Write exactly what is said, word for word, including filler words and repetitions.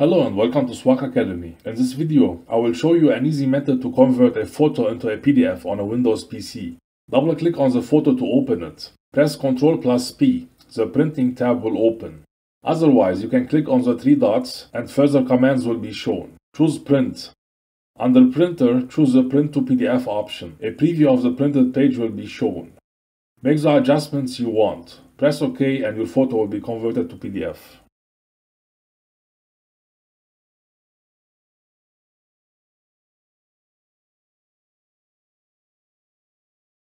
Hello and welcome to Swag Academy. In this video, I will show you an easy method to convert a photo into a P D F on a Windows P C. Double click on the photo to open it. Press Ctrl plus P. The printing tab will open. Otherwise, you can click on the three dots and further commands will be shown. Choose Print. Under Printer, choose the Print to P D F option. A preview of the printed page will be shown. Make the adjustments you want. Press OK and your photo will be converted to P D F.